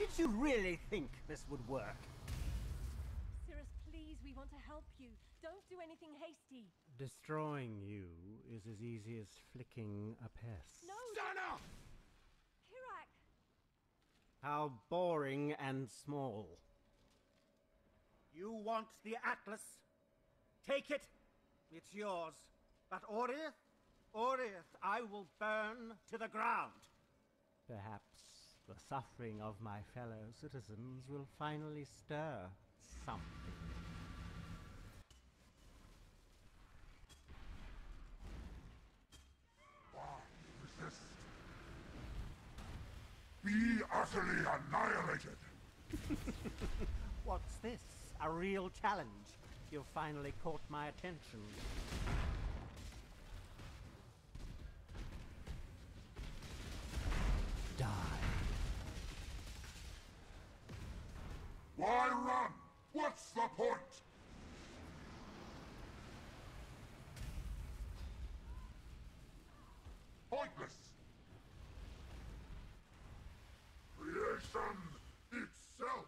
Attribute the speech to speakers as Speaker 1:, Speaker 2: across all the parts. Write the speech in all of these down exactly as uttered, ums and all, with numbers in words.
Speaker 1: Did you really think this would work?
Speaker 2: Cirrus, please, we want to help you. Don't do anything hasty.
Speaker 3: Destroying you is as easy as flicking a pest.
Speaker 2: No!
Speaker 4: Sana!
Speaker 2: Kirak!
Speaker 3: How boring and small.
Speaker 1: You want the Atlas? Take it. It's yours. But Oriath? Oriath, I will burn to the ground.
Speaker 3: Perhaps the suffering of my fellow citizens will finally stir something.
Speaker 4: Why resist? Be utterly annihilated!
Speaker 3: What's this? A real challenge? You've finally caught my attention. Die.
Speaker 4: Why run? What's the point? Pointless! Creation itself!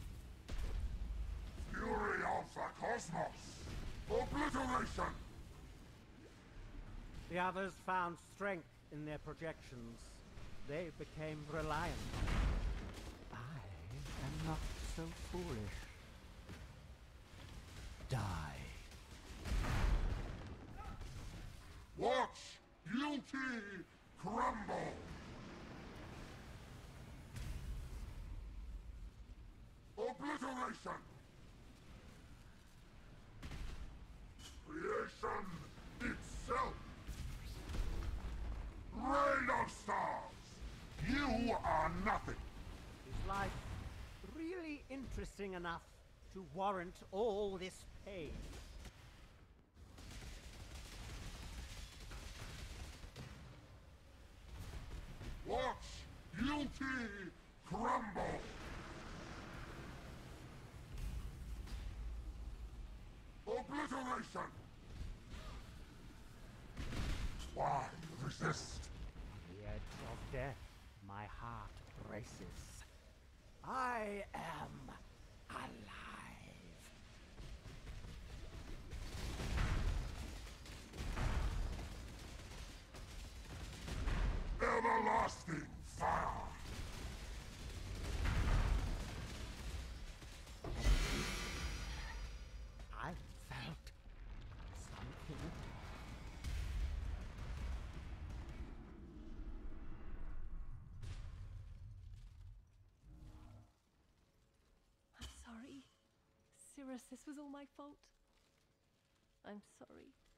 Speaker 4: Fury of the cosmos! Obliteration!
Speaker 3: The others found strength in their projections. They became reliant. I am not so foolish. Die.
Speaker 4: Watch beauty crumble! Obliteration! Creation itself! Rain of stars! You are nothing!
Speaker 3: Is life really interesting enough to warrant all this pain?
Speaker 4: Watch beauty crumble! Obliteration! Why resist?
Speaker 3: On the edge of death, my heart races. I am alive.
Speaker 4: Everlasting fire!
Speaker 3: I felt something.
Speaker 2: I'm sorry. Cirrus, this was all my fault. I'm sorry.